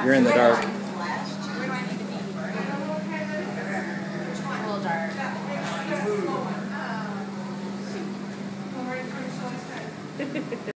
You're in the dark. Where do I need to be? A little dark.